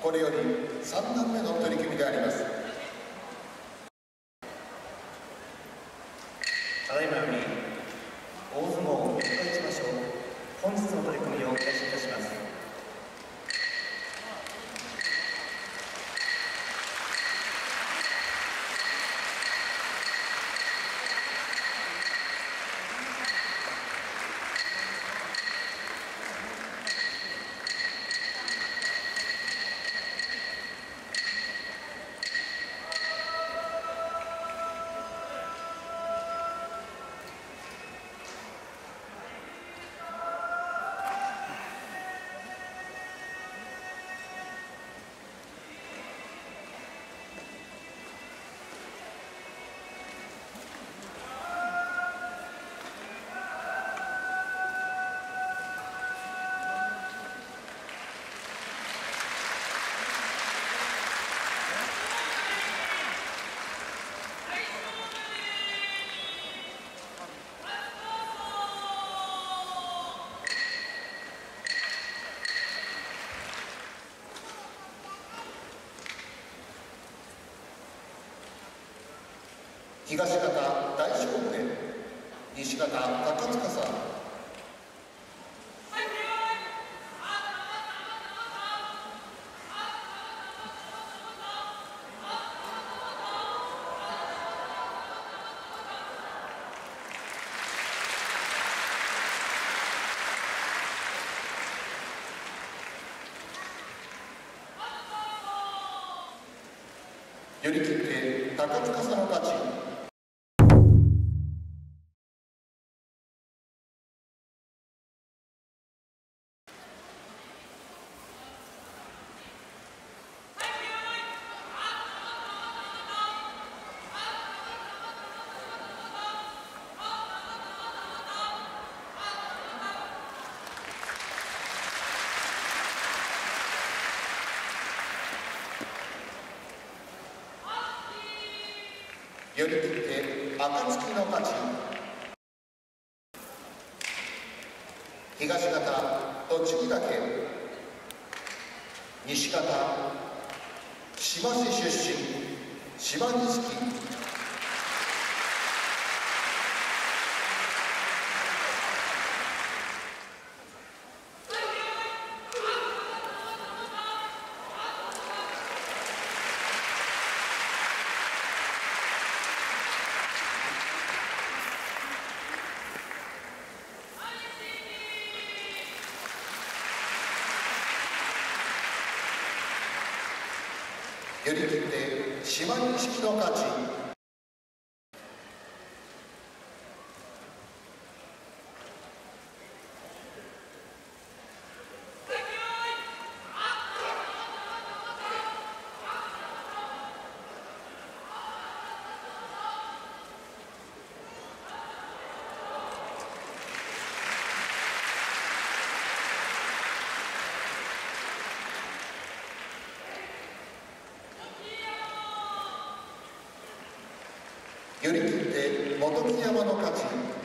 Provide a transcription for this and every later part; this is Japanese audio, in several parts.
これより3段目の取り組みであります。 ただいまより大相撲四日市場所本日の取り組みを開始いたします。 東方大勝負で西方高塚さん。寄り切って高塚さんの勝ち。寄り切って暁の勝ち。東方栃木岳、西方島市出身島錦。寄り切って島錦の勝ち。寄り切って本木山の勝ち。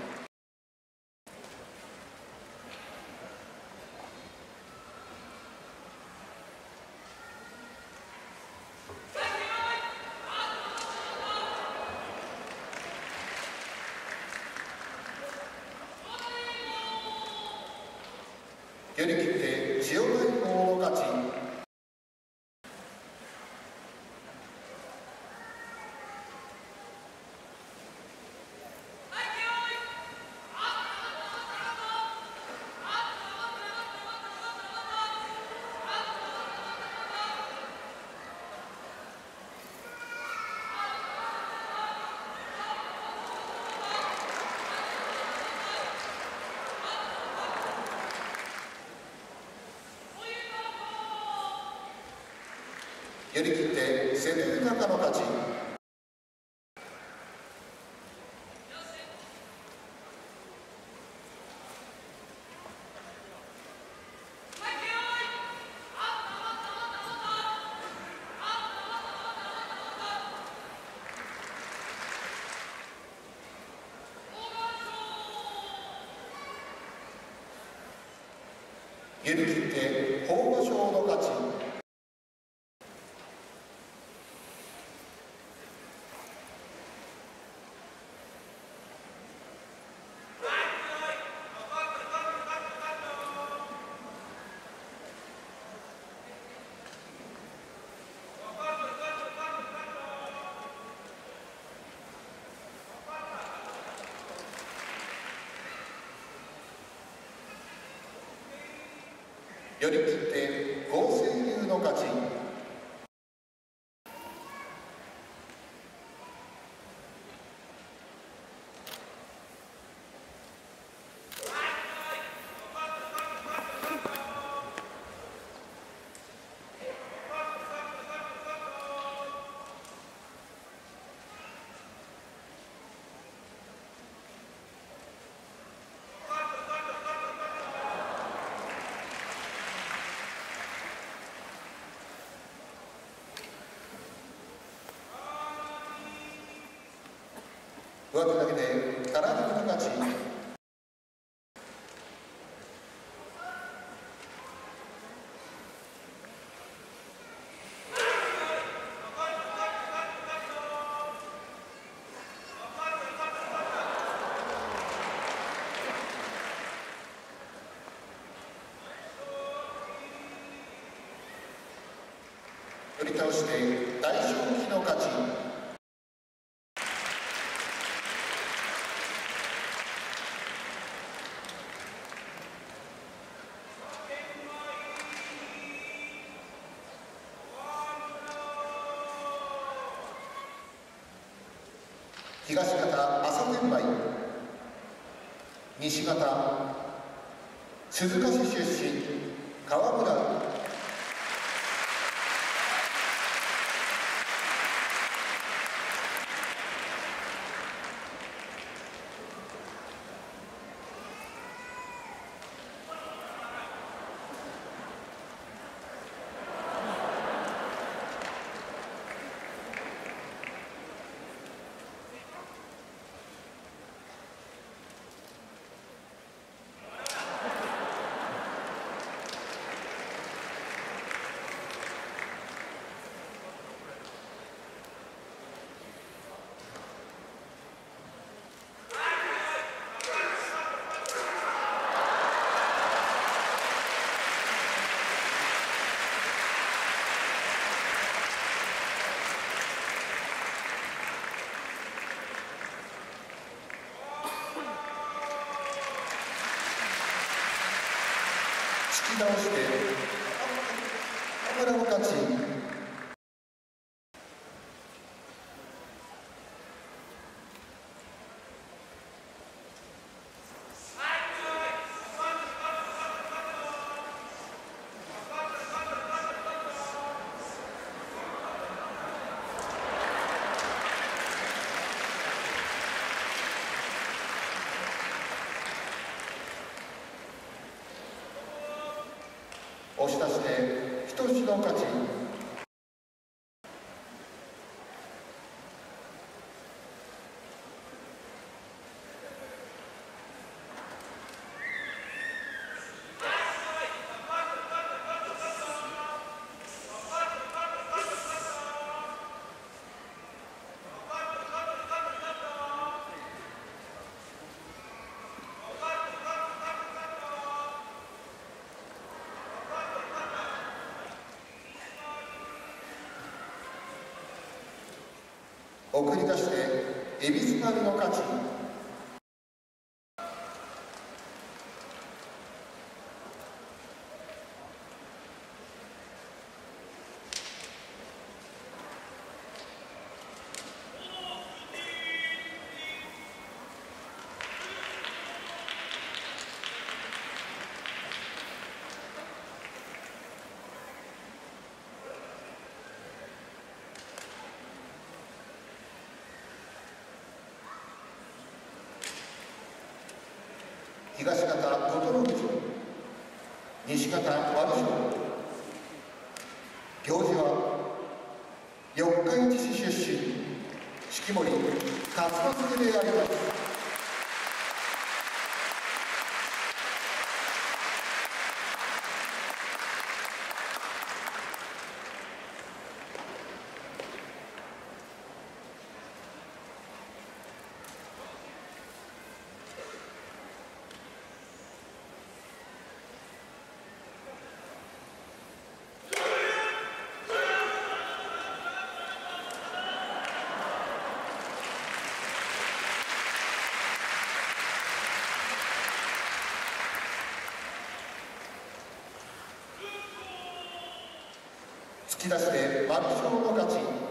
寄り切って千代大鵬の勝ち。寄り切って瀬戸豊の勝ち。寄り切って豊真将の勝ち。 寄り切って合成流の勝ち。上手投げで空振りの勝ち。振り倒して大勝機の勝ち。東方朝天梅、西方鈴鹿市出身川村。突き倒して田村の勝ち。押し出して人志の勝ち。送り出して恵比寿丸の勝ち。東方琴ノ富士、西方丸翔。行司は四日市市出身式守勝之助であります。 突き出して丸勝の勝ち。